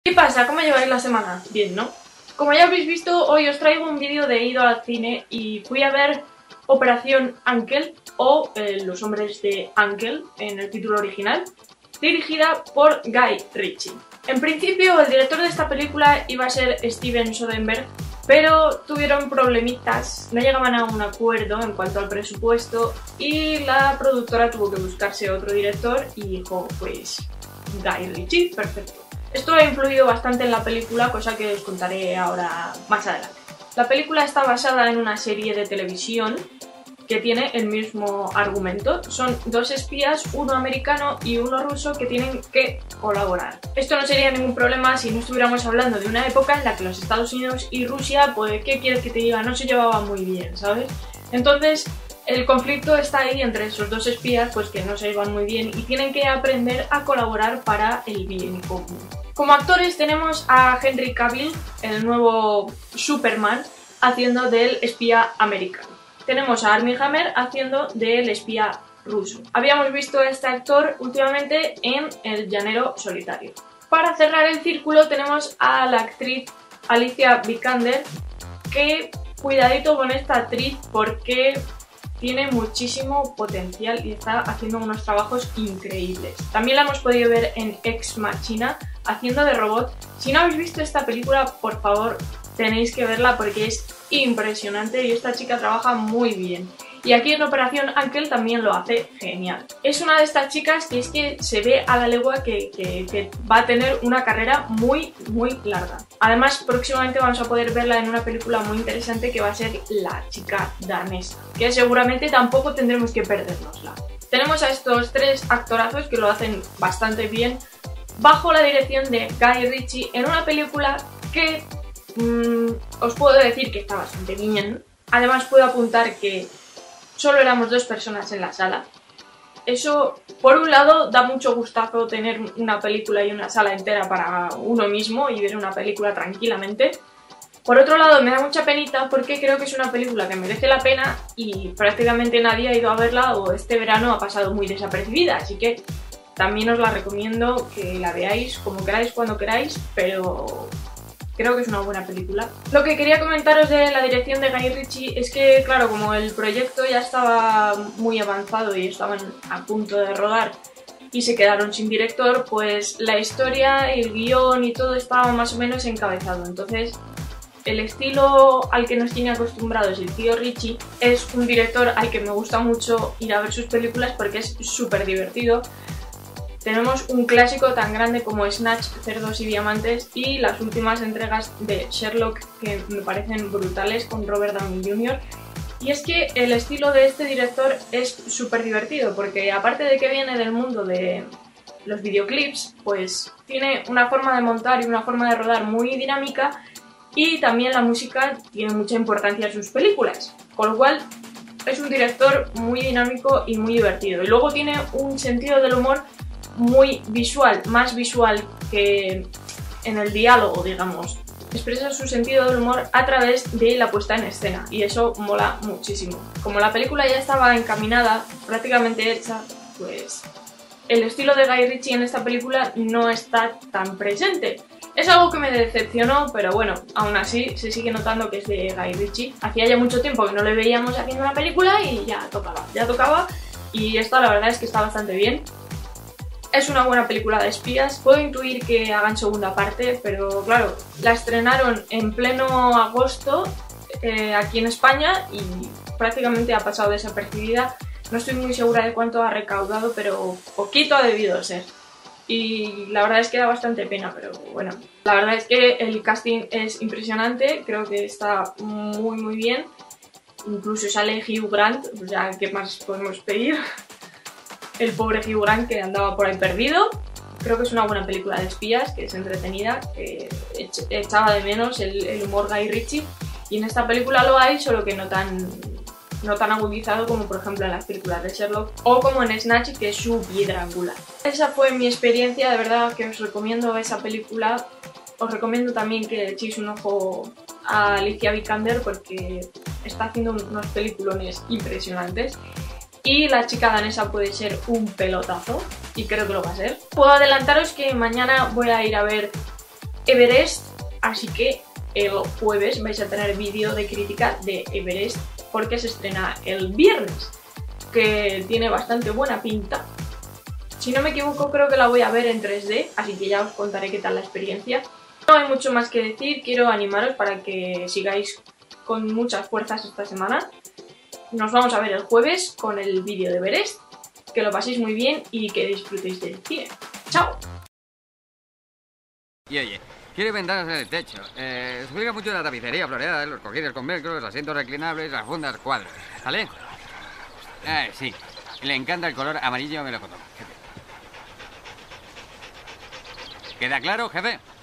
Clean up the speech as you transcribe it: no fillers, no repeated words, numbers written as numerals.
¿Qué pasa? ¿Cómo lleváis la semana? Bien, ¿no? Como ya habéis visto, hoy os traigo un vídeo de ido al cine y fui a ver Operación Uncle o Los hombres de Uncle en el título original, dirigida por Guy Ritchie. En principio, el director de esta película iba a ser Steven Soderbergh, pero tuvieron problemitas, no llegaban a un acuerdo en cuanto al presupuesto y la productora tuvo que buscarse otro director y dijo, pues, Guy Ritchie, perfecto. Esto ha influido bastante en la película, cosa que os contaré ahora más adelante. La película está basada en una serie de televisión que tiene el mismo argumento. Son dos espías, uno americano y uno ruso, que tienen que colaborar. Esto no sería ningún problema si no estuviéramos hablando de una época en la que los Estados Unidos y Rusia, pues, ¿qué quieres que te diga? No se llevaban muy bien, ¿sabes? Entonces, el conflicto está ahí entre esos dos espías, pues que no se llevan muy bien y tienen que aprender a colaborar para el bien común. Como actores tenemos a Henry Cavill, el nuevo Superman, haciendo del espía americano. Tenemos a Armie Hammer haciendo del espía ruso. Habíamos visto a este actor últimamente en El llanero solitario. Para cerrar el círculo tenemos a la actriz Alicia Vikander, que cuidadito con esta actriz porque tiene muchísimo potencial y está haciendo unos trabajos increíbles. También la hemos podido ver en Ex Machina haciendo de robot. Si no habéis visto esta película, por favor, tenéis que verla porque es impresionante y esta chica trabaja muy bien. Y aquí en Operación Uncle también lo hace genial. Es una de estas chicas que es que se ve a la legua que va a tener una carrera muy larga. Además, próximamente vamos a poder verla en una película muy interesante que va a ser La chica danesa, que seguramente tampoco tendremos que perdernosla. Tenemos a estos tres actorazos que lo hacen bastante bien bajo la dirección de Guy Ritchie en una película que os puedo decir que está bastante bien. Además, puedo apuntar que solo éramos dos personas en la sala. Eso, por un lado, da mucho gustazo tener una película y una sala entera para uno mismo y ver una película tranquilamente. Por otro lado, me da mucha penita porque creo que es una película que merece la pena y prácticamente nadie ha ido a verla o este verano ha pasado muy desapercibida, así que también os la recomiendo que la veáis como queráis, cuando queráis, pero creo que es una buena película. Lo que quería comentaros de la dirección de Guy Ritchie es que, claro, como el proyecto ya estaba muy avanzado y estaban a punto de rodar y se quedaron sin director, pues la historia, el guión y todo estaba más o menos encabezado. Entonces, el estilo al que nos tiene acostumbrados el tío Ritchie es un director al que me gusta mucho ir a ver sus películas porque es súper divertido. Tenemos un clásico tan grande como Snatch, Cerdos y Diamantes y las últimas entregas de Sherlock que me parecen brutales con Robert Downey Jr. Y es que el estilo de este director es súper divertido porque aparte de que viene del mundo de los videoclips, pues tiene una forma de montar y una forma de rodar muy dinámica y también la música tiene mucha importancia en sus películas, con lo cual es un director muy dinámico y muy divertido. Y luego tiene un sentido del humor muy visual, más visual que en el diálogo, digamos. Expresa su sentido del humor a través de la puesta en escena y eso mola muchísimo. Como la película ya estaba encaminada, prácticamente hecha, pues el estilo de Guy Ritchie en esta película no está tan presente. Es algo que me decepcionó, pero bueno, aún así se sigue notando que es de Guy Ritchie. Hacía ya mucho tiempo que no le veíamos haciendo una película y ya tocaba y esta la verdad es que está bastante bien. Es una buena película de espías. Puedo intuir que hagan segunda parte, pero claro, la estrenaron en pleno agosto aquí en España y prácticamente ha pasado desapercibida. No estoy muy segura de cuánto ha recaudado, pero poquito ha debido ser. Y la verdad es que da bastante pena, pero bueno. La verdad es que el casting es impresionante, creo que está muy bien. Incluso sale Hugh Grant, o sea, ¿qué más podemos pedir? El pobre Hugh Grant que andaba por ahí perdido. Creo que es una buena película de espías, que es entretenida, que echaba de menos el humor Guy Ritchie. Y en esta película lo hay, solo que no tan agudizado como por ejemplo en las películas de Sherlock o como en Snatch, que es su piedra angular. Esa fue mi experiencia, de verdad que os recomiendo esa película. Os recomiendo también que echéis un ojo a Alicia Vikander porque está haciendo unos peliculones impresionantes. Y La chica danesa puede ser un pelotazo y creo que lo va a ser. Puedo adelantaros que mañana voy a ir a ver Everest, así que el jueves vais a tener vídeo de crítica de Everest porque se estrena el viernes, que tiene bastante buena pinta. Si no me equivoco, creo que la voy a ver en 3D, así que ya os contaré qué tal la experiencia. No hay mucho más que decir, quiero animaros para que sigáis con muchas fuerzas esta semana. Nos vamos a ver el jueves con el vídeo de Everest, que lo paséis muy bien y que disfrutéis del cine. ¡Chao! Y oye, quiere ventanas en el techo. Se fija mucho en la tapicería floreada, los cojines con velcro, los asientos reclinables, las fundas cuadros. ¿Vale? Sí. Le encanta el color amarillo melocotón, jefe. ¿Queda claro, jefe?